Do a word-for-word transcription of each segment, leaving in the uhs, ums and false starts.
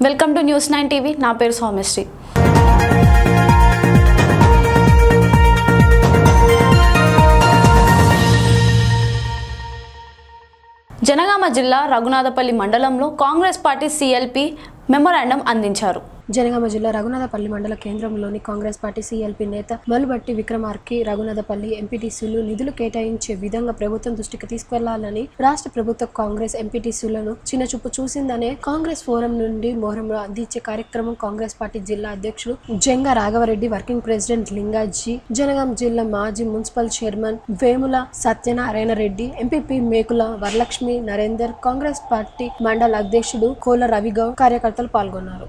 Welcome to News Nine TV. నా పేరు సౌమ్యశ్రీ. జనగామ జిల్లా రఘునాథపల్లి మండలంలో కాంగ్రెస్ పార్టీ సిఎల్పి మెమోరాండం అందించారు. జనగామ జిల్లా రఘునాథపల్లి మండల కేంద్రంలోని కాంగ్రెస్ పార్టీ సిఎల్పి నేత మల్లుబట్టి విక్రమార్కి రఘునాథపల్లి ఎంపీటీసీలు నిధులు కేటాయించే విధంగా ప్రభుత్వం దృష్టికి తీసుకెళ్లాలని రాష్ట్ర ప్రభుత్వ కాంగ్రెస్ ఎంపీటీసీలను చిన్నచూపు చూసిందనే కాంగ్రెస్ ఫోరం నుండి మొహరం అందించే కార్యక్రమం కాంగ్రెస్ పార్టీ జిల్లా అధ్యక్షుడు జంగా రాఘవరెడ్డి, వర్కింగ్ ప్రెసిడెంట్ లింగాజీ, జనగాం జిల్లా మాజీ municipal chairman Vemula Satyanarayana Reddy, MPP Mekula Varalakshmi Narender, Congress party మండల అధ్యక్షుడు కోల రవిగౌడ్ కార్యకర్తలు పాల్గొన్నారు.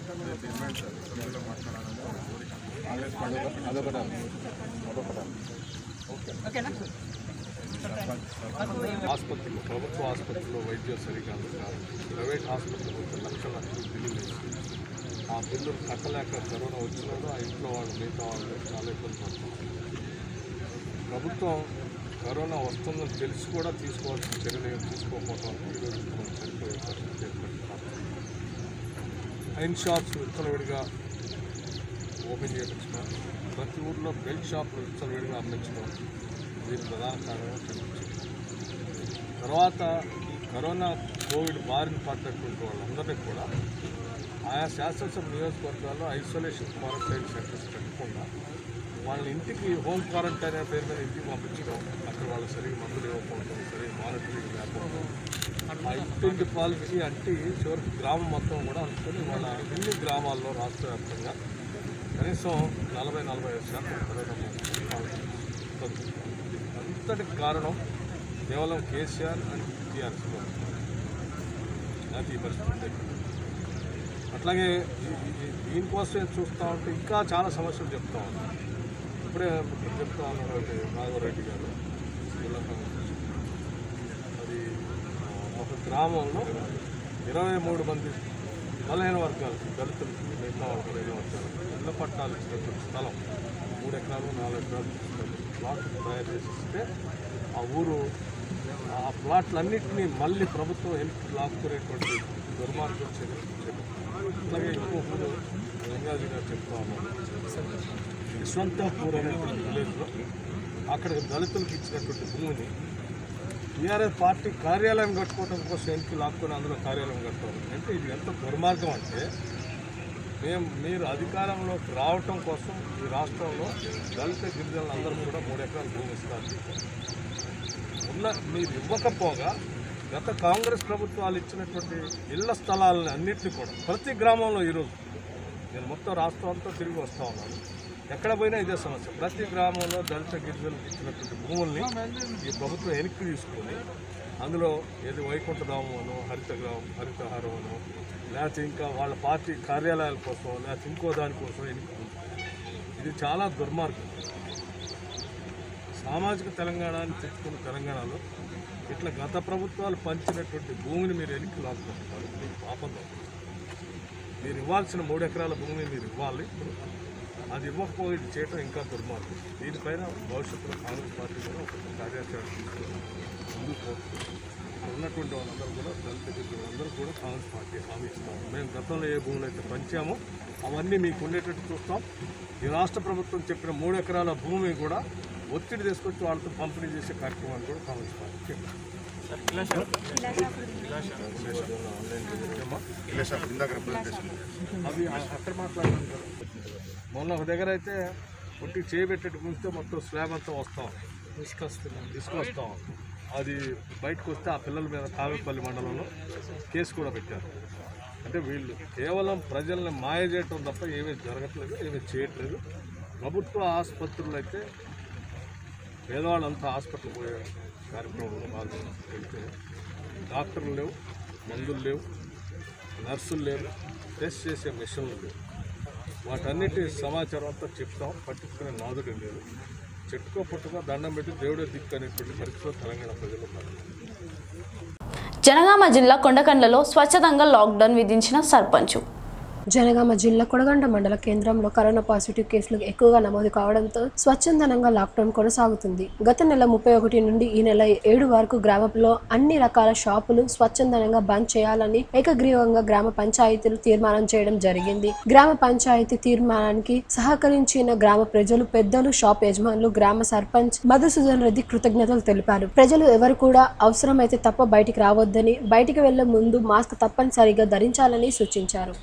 ఆసుపత్రులు ప్రభుత్వ ఆసుపత్రుల్లో వైద్యం సరిగా అందక ప్రైవేట్ హాస్పిటల్ లక్షల లక్షలు బిల్లులు వేసి ఆ బిల్లులు కట్టలేక కరోనా వచ్చినప్పుడు ఆ ఇంట్లో వాళ్ళు మిగతా వాళ్ళు చాలా ఇబ్బంది పడుతున్నారు. ప్రభుత్వం కరోనా వస్తుందని తెలిసి కూడా తీసుకోవాల్సిన చర్యలు తీసుకోకపోవడం ఈరోజు మనం చనిపోయే పరిస్థితి ఏర్పడుతున్నారు. వైన్ షాప్స్ విచ్చలవిడిగా ఓపెన్ చేయడం, ప్రతి ఊర్లో బెల్ట్ షాపులు విచ్చలవిడిగా అమ్మించడం దీని ప్రధాన కారణంగా కనిపించింది. తర్వాత ఈ కరోనా కోవిడ్ బారిన పడ్డటువంటి వాళ్ళందరినీ కూడా ఆయా శాసనసభ నియోజకవర్గాల్లో ఐసోలేషన్ క్వారంటైన్ సెంటర్స్ పెట్టకుండా వాళ్ళ ఇంటికి హోమ్ క్వారంటైన్ అనే పేరు మీద ఇంటికి పంపించడం, అక్కడ వాళ్ళు సరిగ్గా మందులు ఇవ్వకపోవడం, సరిగ్గా మానిటరింగ్ లేకపోవడం, ఆ ఇంటి పాలసీ అంటే చివరికి గ్రామం మొత్తం కూడా అనుకుని వాళ్ళ అన్ని గ్రామాల్లో రాష్ట్ర వ్యాప్తంగా కనీసం నలభై నలభై ఐదు శాతం కరోనా అంతటికి కారణం కేవలం కేసీఆర్ అండ్ టీఆర్ఎస్ అది ఈ పరిస్థితి. అట్లాగే దీనికోసమే చూస్తూ ఉంటే ఇంకా చాలా సమస్యలు చెప్తా ఉన్నాం. ఇప్పుడే చెప్తా ఉన్నాడు నాగవరెడ్డి గారు, అది ఒక గ్రామంలో ఇరవై మూడు మంది బలహీన వర్గాలు దళితులు మిగతా బలహీన వర్గాలు ఇళ్ల పట్టాలు ఇచ్చినటువంటి స్థలం మూడు ఎకరాలు నాలుగు ఎకరాలు ప్లాట్ తయారు చేసి ఇస్తే ఆ ఊరు ఆ ప్లాట్లన్నింటినీ మళ్ళీ ప్రభుత్వం హెల్ప్ లాక్కునేటువంటి దుర్మార్గం చేయాలి. అలాగే ఇంకొకరు లింగాజీ గారు చెప్తా ఉన్నారు, యశ్వంతపూర్ అనేటువంటి విలేజ్లో అక్కడ దళితులకు ఇచ్చినటువంటి భూమిని టీఆర్ఎస్ పార్టీ కార్యాలయం కట్టుకోవడం కోసం వెనక్కి లాక్కొని అందులో కార్యాలయం కట్టుకోవాలి అంటే ఇది ఎంత దుర్మార్గం అంటే, మేము మీరు అధికారంలోకి రావటం కోసం ఈ రాష్ట్రంలో దళిత గిరిజనులు అందరూ కూడా మూడు ఎకరాలు భూమి ఇస్తారు. ఉన్న మీరు ఇవ్వకపోగా గత కాంగ్రెస్ ప్రభుత్వాలు ఇచ్చినటువంటి ఇళ్ల స్థలాలని అన్నింటినీ కూడా ప్రతి గ్రామంలో ఈరోజు నేను మొత్తం రాష్ట్రం అంతా తిరిగి వస్తూ ఉన్నాను, ఎక్కడ పోయినా ఇదే సమస్య. ప్రతి గ్రామంలో దళిత గిరిజనులకు ఇచ్చినటువంటి భూముల్ని ఈ ప్రభుత్వం వెనక్కి తీసుకొని అందులో ఏది వైకుంఠధామం అనో, హరిత గ్రామం హరితహారం అనో, లేకపోతే ఇంకా వాళ్ళ పార్టీ కార్యాలయాల కోసం లేకపోతే ఇంకో దానికోసం వెనక్కి. ఇది చాలా దుర్మార్గం. సామాజిక తెలంగాణని తెచ్చుకున్న తెలంగాణలో ఇట్లా గత ప్రభుత్వాలు పంచినటువంటి భూమిని మీరు వెనక్కి లాక్కుంటున్నారు. మీకు పాపం మీరు ఇవ్వాల్సిన మూడు ఎకరాల భూమిని మీరు ఇవ్వాలి, అది ఇవ్వకపోయి ఇది చేయటం ఇంకా దుర్మార్గం. దీనిపైన భవిష్యత్తులో కాంగ్రెస్ పార్టీ కూడా ఒక కార్యాచరణ తీసుకొని ముందుకు ఉన్నటువంటి వాళ్ళందరూ కూడా దళిత గిరిజనులందరూ కూడా కాంగ్రెస్ పార్టీ హామీ ఇస్తాం. మేము గతంలో ఏ భూములు అయితే పంచామో అవన్నీ మీకు ఉండేటట్టు చూస్తాం. ఈ రాష్ట్ర ప్రభుత్వం చెప్పిన మూడు ఎకరాల భూమి కూడా ఒత్తిడి తీసుకొచ్చి వాళ్ళతో పంపిణీ చేసే కార్యక్రమాన్ని కూడా కాంగ్రెస్ పార్టీ చెప్పారు. అవి అక్కడ మాట్లాడారు కదా, మొన్న ఒక దగ్గర అయితే ఒట్టి చేయబెట్టేట్టు ముంచితే మొత్తం స్లాబ్ అంతా వస్తాం తీసుకొస్తున్నాం తీసుకొస్తాం అది బయటకు వస్తే ఆ పిల్లల మీద కావేపల్లి మండలంలో కేసు కూడా పెట్టారు. అంటే వీళ్ళు కేవలం ప్రజల్ని మాయ చేయటం తప్ప ఏమీ జరగట్లేదు, ఏమీ చేయట్లేదు. ప్రభుత్వ ఆసుపత్రులు అయితే పేదవాళ్ళంతా హాస్పిటల్ పోయే కార్యక్రమంలో పాల్గొని వెళ్తే డాక్టర్లు లేవు, మందులు లేవు, నర్సులు లేవు, టెస్ట్ చేసే మిషన్లు లేవు. వాటన్నిటి సమాచారం అంతా చెప్తాం, పట్టించుకునే నాదుడు లేదు. చెట్టుకో పుట్టుకో దండం పెట్టి దేవుడే దిక్కు అనేటువంటి పరిస్థితిలో తెలంగాణ ప్రజలు ఉన్నారు. జనగామ జిల్లా కొండకండ్లలో స్వచ్ఛందంగా లాక్డౌన్ విధించిన సర్పంచ్. జనగామ జిల్లా కొడగండ మండల కేంద్రంలో కరోనా పాజిటివ్ కేసులు ఎక్కువగా నమోదు కావడంతో స్వచ్ఛందంగా లాక్డౌన్ కొనసాగుతుంది. గత నెల ముప్పై ఒకటి నుండి ఈ నెల ఏడు వరకు గ్రామంలో అన్ని రకాల షాపులు స్వచ్ఛందంగా బంద్ చేయాలని ఏకగ్రీవంగా గ్రామ పంచాయతీలు తీర్మానం చేయడం జరిగింది. గ్రామ పంచాయతీ తీర్మానానికి సహకరించిన గ్రామ ప్రజలు, పెద్దలు, షాప్ యజమానులు, గ్రామ సర్పంచ్ మధుసూదన్ రెడ్డి కృతజ్ఞతలు తెలిపారు. ప్రజలు ఎవరు కూడా అవసరమైతే తప్ప బయటికి రావద్దని, బయటికి వెళ్లే ముందు మాస్క్ తప్పనిసరిగా ధరించాలని సూచించారు.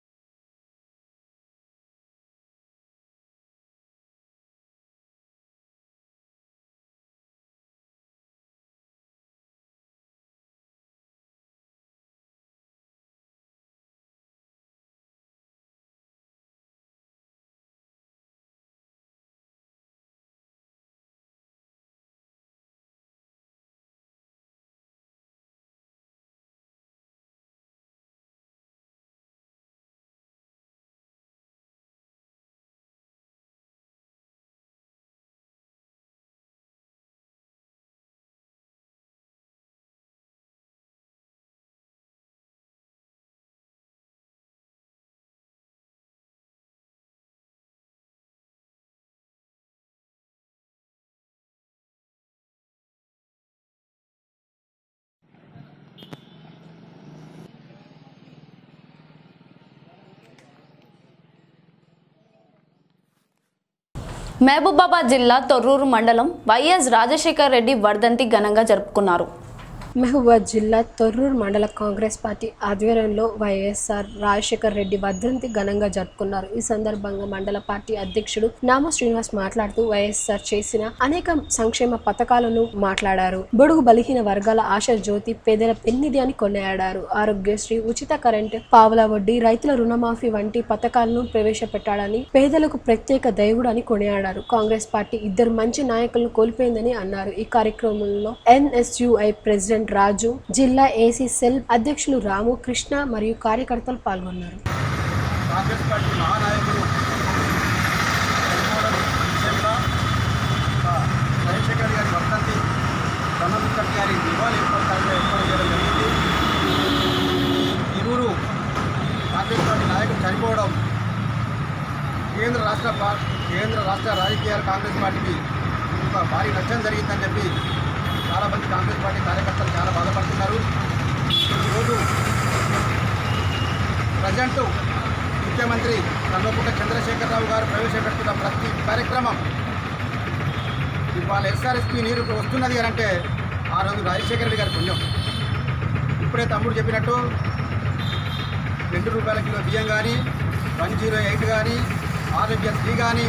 మహబూబాబాద్ జిల్లా తొర్రూరు మండలం వైఎస్ రాజశేఖర్ రెడ్డి వర్ధంతి ఘనంగా జరుపుకున్నారు. మహబూబాబాద్ జిల్లా తొర్రూరు మండల కాంగ్రెస్ పార్టీ ఆధ్వర్యంలో వైఎస్ఆర్ రాజశేఖర్ రెడ్డి వర్ధంతి ఘనంగా జరుపుకున్నారు. ఈ సందర్భంగా మండల పార్టీ అధ్యక్షుడు నామ శ్రీనివాస్ మాట్లాడుతూ వైఎస్ఆర్ చేసిన అనేక సంక్షేమ పథకాలను మాట్లాడారు. బడుగు బలహీన వర్గాల ఆశ జ్యోతి, పేదల పెన్నిధి అని కొనియాడారు. ఆరోగ్యశ్రీ, ఉచిత కరెంటు, పావుల వడ్డీ, రైతుల రుణమాఫీ వంటి పథకాలను ప్రవేశపెట్టాడని, పేదలకు ప్రత్యేక దేవుడు అని కొనియాడారు. కాంగ్రెస్ పార్టీ ఇద్దరు మంచి నాయకులను కోల్పోయిందని అన్నారు. ఈ కార్యక్రమంలో ఎన్ఎస్యుఐ ప్రెసిడెంట్ రాజు, జిల్లా ఏసీ సెల్ అధ్యక్షులు రాము, కృష్ణ మరియు కార్యకర్తలు పాల్గొన్నారు. కాంగ్రెస్ పార్టీ మహానాయకులు రాజశేఖర్ గారి వర్ధంతి బ్రహ్మపుత్ర గారి నివాళి ఏర్పాటు ఏర్పాటు చేయడం జరిగింది. ఇరువురు కాంగ్రెస్ పార్టీ నాయకులు చనిపోవడం కేంద్ర రాష్ట్ర కేంద్ర రాష్ట్ర రాజకీయాలు కాంగ్రెస్ పార్టీకి ఒక భారీ నష్టం జరిగిందని చెప్పి చాలామంది కాంగ్రెస్ పార్టీ కార్యకర్తలు చాలా బాధపడుతున్నారు. ఈరోజు ప్రజెంట్ ముఖ్యమంత్రి కల్వకుంట్ల చంద్రశేఖరరావు గారు ప్రవేశపెడుతున్న ప్రతి కార్యక్రమం ఇవాళ ఎస్ఆర్ఎస్పీ నీరు వస్తున్నది అని అంటే ఆ రోజు రాజశేఖర రెడ్డి గారి పుణ్యం. ఇప్పుడే తమ్ముడు చెప్పినట్టు రెండు రూపాయల కిలో బియ్యం కానీ, వన్ జీరో ఎయిట్ కానీ, ఆరోగ్యశ్రీ కానీ,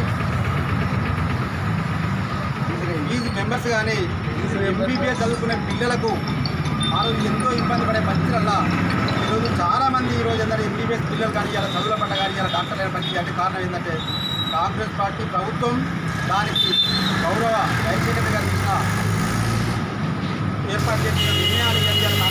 ఈజీ మెంబర్స్ కానీ, ఎంబీబీఎస్ చదువుకునే పిల్లలకు ఆ రోజు ఎంతో ఇబ్బంది పడే పరిస్థితుల్లో ఈరోజు చాలామంది ఈరోజు అందరూ ఎంబీబీఎస్ పిల్లలు కానీ ఇలా చదువుల పడ్డ కానీ ఇలా డాక్టర్ అయిన పని అంటే కారణం ఏంటంటే కాంగ్రెస్ పార్టీ ప్రభుత్వం దానికి గౌరవ రాజశేఖర గారు ఇచ్చిన ఏర్పాటు చేసిన నిర్ణయాలు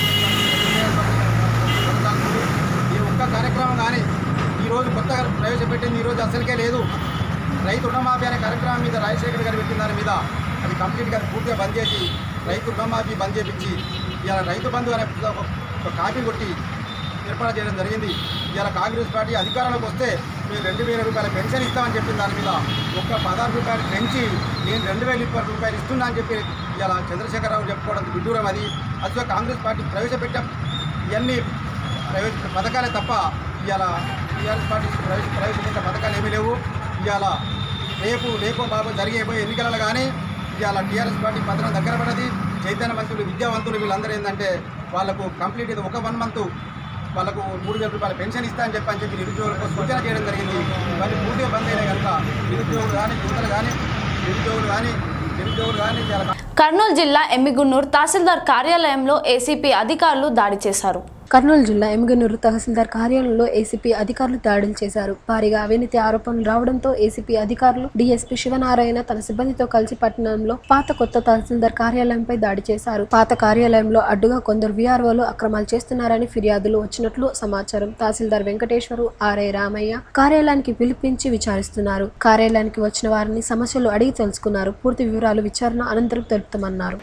కొనసాగుతుంది. ఈ ఒక్క కార్యక్రమం కానీ ఈరోజు కొత్తగా ప్రవేశపెట్టింది ఈరోజు అసలుకే లేదు. రైతు రుణమాఫీ అనే కార్యక్రమం మీద రాజశేఖర్ గారు పెట్టిన దాని మీద అది కంప్లీట్గా పూర్తిగా బంద్ చేసి రైతు రుణమాఫీ బంద్ చేయించి ఇలా రైతు బంధు అనే ఒక కాపీ కొట్టి ఏర్పాటు చేయడం జరిగింది. ఇలా కాంగ్రెస్ పార్టీ అధికారంలోకి వస్తే మేము రెండు వేల రూపాయల పెన్షన్ ఇస్తామని చెప్పిన దాని మీద ఒక్క పదహారు రూపాయలు పెంచి నేను రెండు వేల ఇరవై రూపాయలు ఇస్తున్నా అని చెప్పి ఇలా చంద్రశేఖరరావు చెప్పుకోవడం విడ్డూరం. అది అసలు కాంగ్రెస్ పార్టీ ప్రవేశపెట్ట ఇవన్నీ ప్రవేశ పథకాలే తప్ప ఇవాళ టీఆర్ఎస్ పార్టీ ప్రవేశ ప్రవేశపెట్టిన పథకాలు ఏమీ లేవు. ఇవాళ రేపు రేపో బాబు జరిగేపోయే ఎన్నికలలో కానీ ఇవాళ టీఆర్ఎస్ పార్టీ పత్రం దగ్గర పడది. చైతన్యవంతులు, విద్యావంతులు వీళ్ళందరూ ఏంటంటే వాళ్ళకు కంప్లీట్ ఇది ఒక వన్ మంత్ వాళ్ళకు మూడు వేల రూపాయల పెన్షన్ ఇస్తా అని చెప్పి అని చెప్పి నిరుద్యోగులకు సూచన చేయడం జరిగింది. ఇవన్నీ పూర్తిగా బంద్ అయినాయి కనుక నిరుద్యోగులు కానీ, యువతలు కానీ, నిరుద్యోగులు కానీ నిరుద్యోగులు కానీ కర్నూలు జిల్లా ఎమ్మిగున్నూరు తహసీల్దార్ కార్యాలయంలో ఏసీపీ అధికారులు దాడి చేశారు. కర్నూలు జిల్లా ఎమ్మిగనూరు తహసీల్దార్ కార్యాలయంలో ఏసీపీ అధికారులు దాడులు చేశారు. భారీగా అవినీతి ఆరోపణలు రావడంతో ఏసీపీ అధికారులు డీఎస్పీ శివనారాయణ తన సిబ్బందితో కలిసి పట్టణంలో పాత కొత్త తహసీల్దార్ కార్యాలయంపై దాడి చేశారు. పాత కార్యాలయంలో అడ్డుగా కొందరు వీఆర్ఓలు అక్రమాలు చేస్తున్నారని ఫిర్యాదులు వచ్చినట్లు సమాచారం. తహసీల్దార్ వెంకటేశ్వరు, ఆర్ఐ రామయ్య కార్యాలయానికి పిలిపించి విచారిస్తున్నారు. కార్యాలయానికి వచ్చిన వారిని సమస్యలు అడిగి తెలుసుకున్నారు. పూర్తి వివరాలు విచారణ అనంతరం తెలుపుతామన్నారు.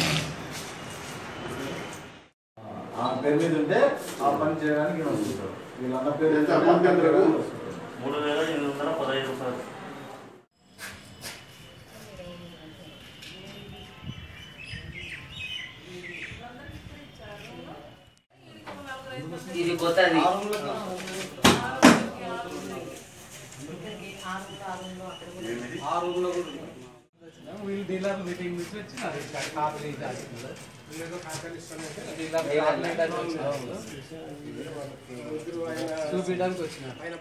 పేరు మీద ఉంటే ఆ పని చేయడానికి వస్తుంటారు. మూడు వేల ఎనిమిది వందల పదహైదు సార్. ఇది పోతుంది. వీళ్ళు డీలర్ మీటింగ్ నుంచి వచ్చినారు కాపీ చూపించడానికి వచ్చినారు.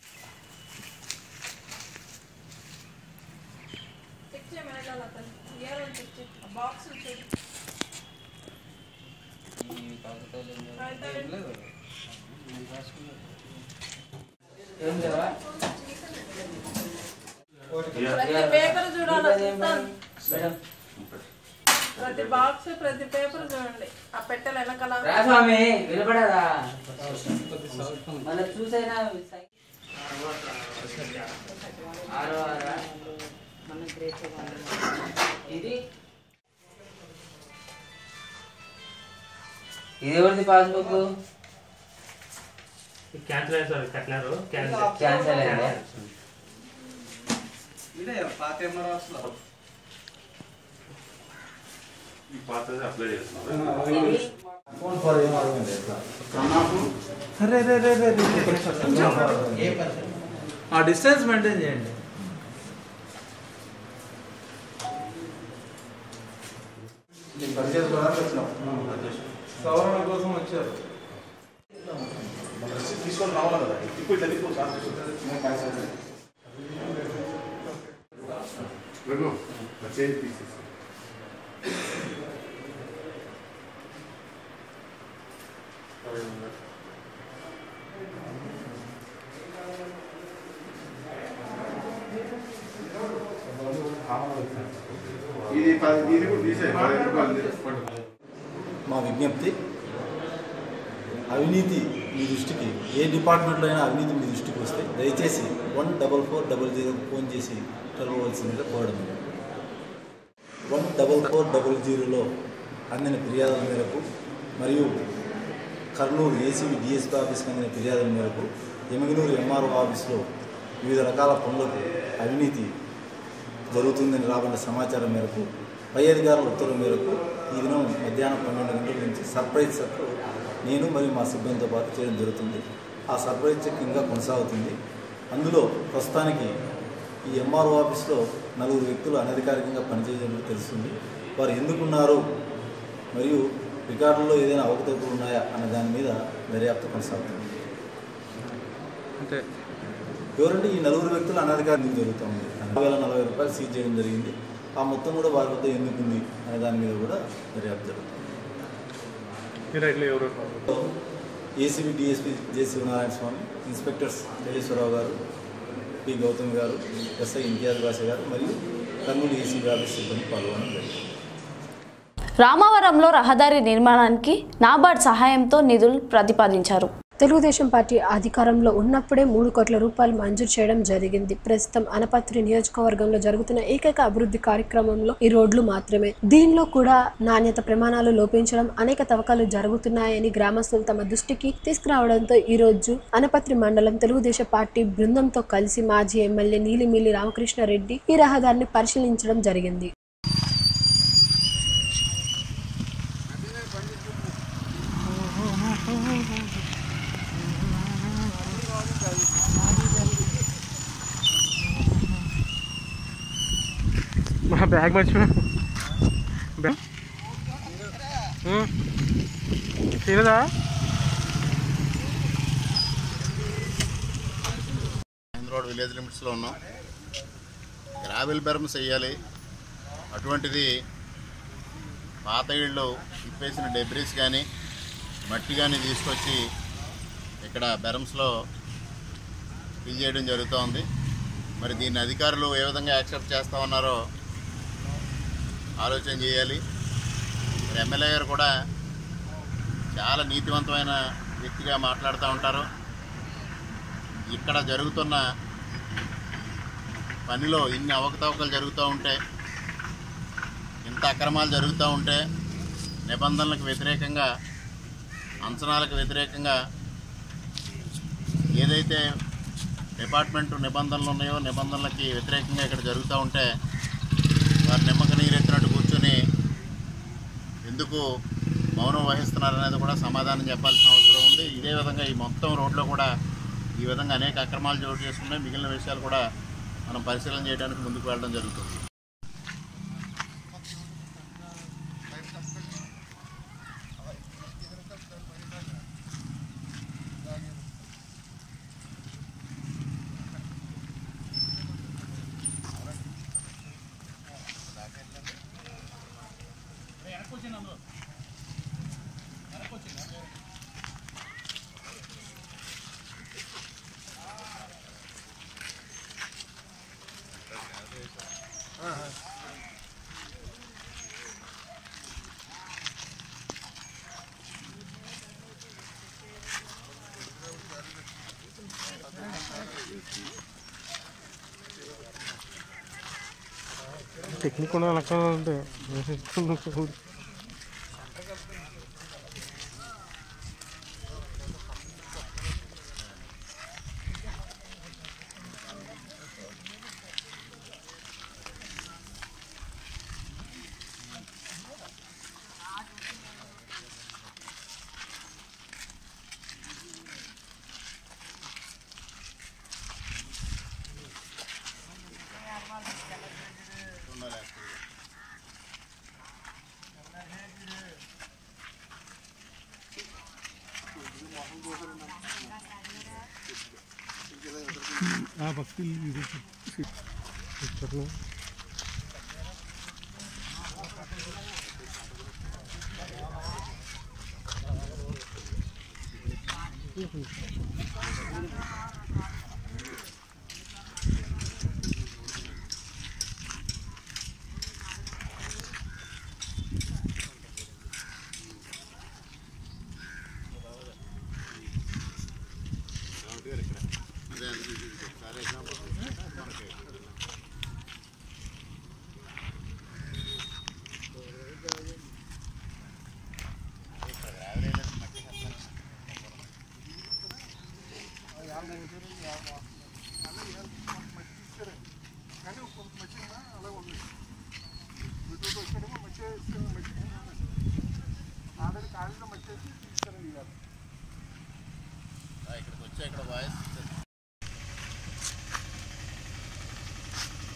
ఏం లేవా ప్రతి పేపర్ చూడాలి, ప్రతి బాక్స్ ప్రతి పేపర్ చూడండి. ఆ పెట్టెలు వెనకాల రాస్వామి వినపడదా మళ్ళీ చూసైనా ఆరో ఆరా ఇది ఇది ఎవరిది పాస్బుక్? క్యాన్సిల్ అయ్యారు సార్, కట్టినారు క్యాన్సల్ అయిందా? ఇదే పాత ఎంఆర్ఓస్లో ఈ పాతది అప్లై చేస్తున్నారు. ఆ డిస్టెన్స్ మెయింటైన్ చేయండి. సవరణ కోసం వచ్చారు. తీసుకొని రావాలి కదా, ఇప్పుడు చేసి తీసేసి ఇది ఇది కూడా తీసే మా విజ్ఞప్తి, అవినీతి మీ దృష్టికి ఏ డిపార్ట్మెంట్లో అయినా అవినీతి మీ దృష్టికి వస్తే దయచేసి వన్ డబల్ ఫోర్ డబల్ జీరోకి ఫోన్ చేసి కలవవలసిందిగా కోరడం. వన్ డబల్ ఫోర్ డబల్ జీరోలో అందిన ఫిర్యాదుల మేరకు మరియు కర్నూలు ఏసీబీ డిఎస్పీ ఆఫీస్కి అందిన ఫిర్యాదుల మేరకు ఎమగనూరు ఎంఆర్ఓ ఆఫీస్లో వివిధ రకాల పనులకు అవినీతి జరుగుతుందని రాబడిన సమాచారం మేరకు పై అధికారుల ఉత్తర్వుల మేరకు ఈ దినం మధ్యాహ్నం పన్నెండు గంటల నుంచి సర్ప్రైజ్ చెక్ నేను మరియు మా సిబ్బందితో పాటు చేయడం జరుగుతుంది. ఆ సర్ప్రైజ్ చెక్ ఇంకా కొనసాగుతుంది. అందులో ప్రస్తుతానికి ఈ ఎంఆర్ఓ ఆఫీస్లో నలుగురు వ్యక్తులు అనధికారికంగా పనిచేయడం తెలుస్తుంది. వారు ఎందుకున్నారు మరియు రికార్డుల్లో ఏదైనా అవకతవకలు ఉన్నాయా అనే దాని మీద దర్యాప్తు కొనసాగుతుంది. అంటే ఎవరంటే ఈ నలుగురు వ్యక్తులు అనధికారికంగా జరుగుతుంది. రెండు వేల నలభై రూపాయలు సీజ్ చేయడం జరిగింది. ఆ మొత్తం కూడా వారి వద్ద ఎందుకుంది అనే దాని మీద కూడా దర్యాప్తు జరుగుతుంది. ACB DSP J Sivanarayana Swamy, inspectors Tejeswararao గారు, పి గౌతమ్ గారు, ఎస్ఐ ఇంతియాజ్ బాషా గారు మరియు కర్నూలు ఏసీబీ ఆఫీస్ సిబ్బంది పాల్గొనడం జరిగింది. రామవరంలో రహదారి నిర్మాణానికి నాబార్డ్ సహాయంతో నిధులు ప్రతిపాదించారు. తెలుగుదేశం పార్టీ అధికారంలో ఉన్నప్పుడే మూడు కోట్ల రూపాయలు మంజూరు చేయడం జరిగింది. ప్రస్తుతం అనపత్రి నియోజకవర్గంలో జరుగుతున్న ఏకైక అభివృద్ధి కార్యక్రమంలో ఈ రోడ్లు మాత్రమే. దీనిలో కూడా నాణ్యత ప్రమాణాలు లోపించడం, అనేక తవ్వకాలు జరుగుతున్నాయని గ్రామస్తులు తమ దృష్టికి తీసుకురావడంతో ఈ రోజు అనపత్రి మండలం తెలుగుదేశం పార్టీ బృందంతో కలిసి మాజీ ఎమ్మెల్యే నీలిమిల్లి రామకృష్ణారెడ్డి ఈ రహదారిని పరిశీలించడం జరిగింది. మా బ్యాగ్ మర్చిపోయా తీరదా. రోడ్ విలేజ్ లిమిట్స్లో ఉన్నాం. గ్రావెల్ బెరమ్స్ వేయాలి. అటువంటిది పాత ఇళ్ళు ఇప్పేసిన డెబ్రీస్ కానీ మట్టి కానీ తీసుకొచ్చి ఇక్కడ బెరమ్స్లో ఫిల్ చేయడం జరుగుతోంది. మరి దీన్ని అధికారులు ఏ విధంగా యాక్సెప్ట్ చేస్తూ ఉన్నారో ఆలోచన చేయాలి. మరి ఎమ్మెల్యే గారు కూడా చాలా నీతివంతమైన వ్యక్తిగా మాట్లాడుతూ ఉంటారు. ఇక్కడ జరుగుతున్న పనిలో ఇన్ని అవకతవకలు జరుగుతూ ఉంటే, ఇంత అక్రమాలు జరుగుతూ ఉంటే, నిబంధనలకు వ్యతిరేకంగా, అంచనాలకు వ్యతిరేకంగా ఏదైతే డిపార్ట్మెంట్ నిబంధనలు ఉన్నాయో నిబంధనలకి వ్యతిరేకంగా ఇక్కడ జరుగుతూ ఉంటే వారు నిమ్మక నీరెత్తినట్టు కూర్చొని ఎందుకు మౌనం వహిస్తున్నారనేది కూడా సమాధానం చెప్పాల్సిన అవసరం ఉంది. ఇదే విధంగా ఈ మొత్తం రోడ్లో కూడా ఈ విధంగా అనేక అక్రమాలు చోటు చేసుకున్నాయి. మిగిలిన విషయాలు కూడా మనం పరిశీలన చేయడానికి ముందుకు వెళ్ళడం జరుగుతుంది. టెక్నిక్ కూడా అంటే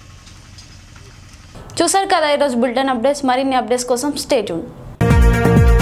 చూసారు కదా ఈరోజు బులెటిన్ అప్డేట్స్. మరిన్ని అప్డేట్స్ కోసం స్టే ట్యూన్.